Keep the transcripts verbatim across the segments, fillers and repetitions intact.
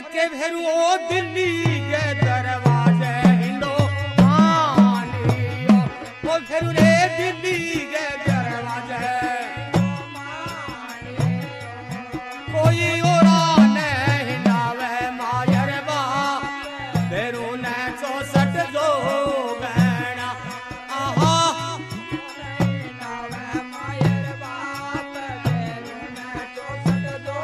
के भेरू ओ दिल्ली के दरवाजे हिंदो मानियो ओ भेरू रे दिल्ली के दरवाजे कोई ओरा ने हिंदावे मायर बा भेरू ने चौसठ जो गहना आहा हिंदावे मायर बाप भेरू ने चौसठ जो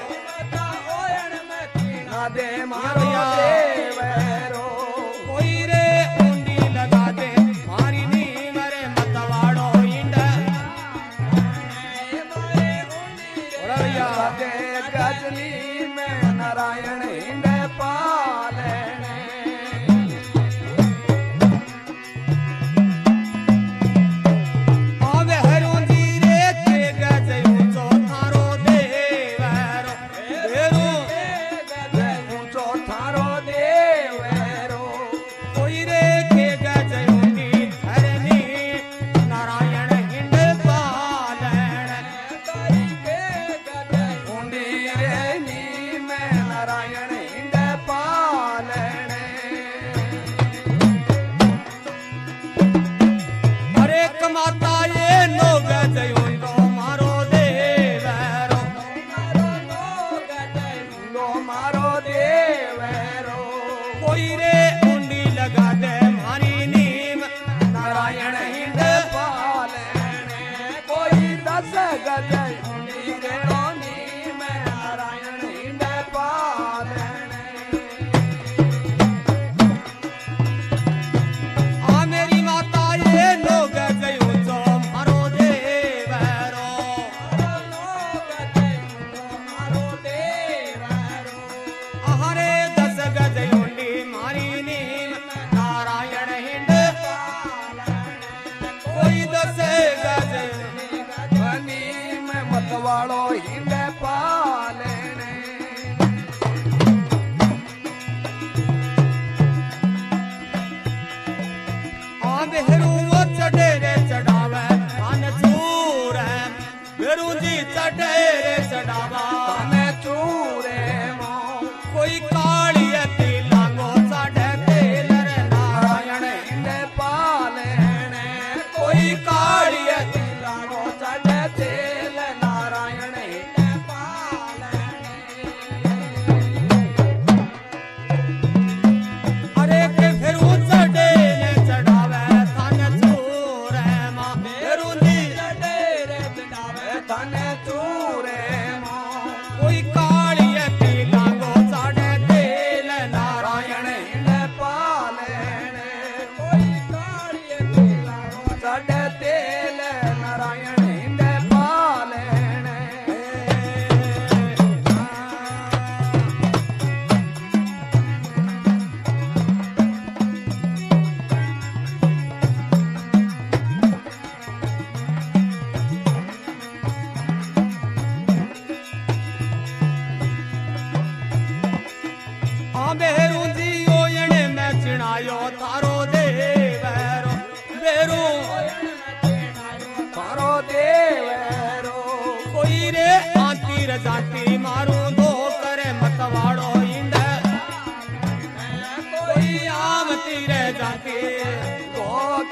दे मारो देवरो कोई रे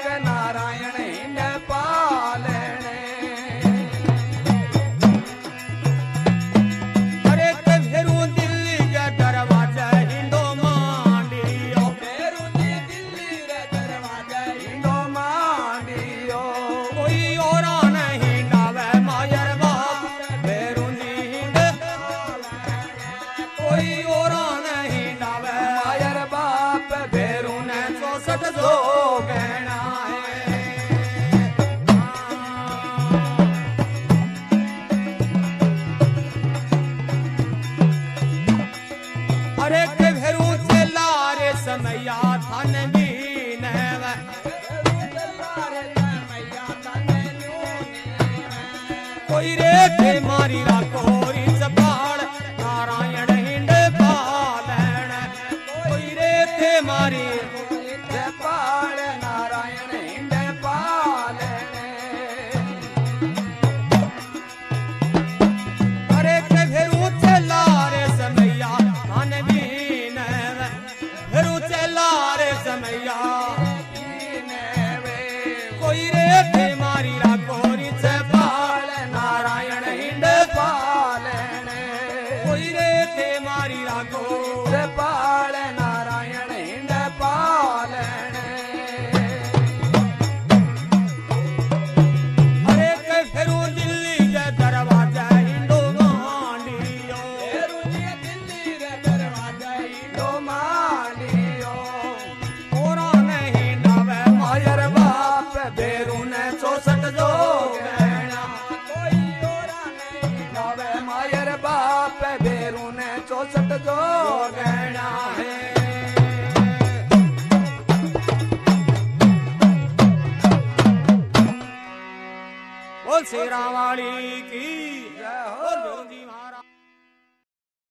के नारायण हिंड पालने अरे ते फेरू दिल्ली के दरवाजे हिंडो मांडियो फेरू दी दिल्ली रे दरवाजे हिंडो मांडियो कोई और नहीं डावे मायर बाप फेरू दी हिंड कोई और नहीं डावे मायर बाप फेरू ने चौसठ जो गहना है अरे के भेरू चला रे समैया धन भी नव कोई रे थे मारी राकोरी चपाड़ नारायण हिंड पालन कोई रे थे मारी पाल नारायण हिंड पालने अरे के भेरू चला रे समैया धन भी नव भेरू चला रे समैया कोई रे थे मारी राकोरी चपाड़ नारायण हिंड पालने कोई रे थे मारी राको पाल नारायण हिंड पालने अरे के फेरू दिल्ली के दरवाजा हिंडो मांडियो फेरू दी दिल्ली रे दरवाजे हिंडो मांडियो ओरा नहीं डावे मायर बाप बेरू ने चौसठ जो गहना कोई ओरा नहीं गावे मायर बाप बेरू ने चौसठ जो गहना है बोल शेरा वाली की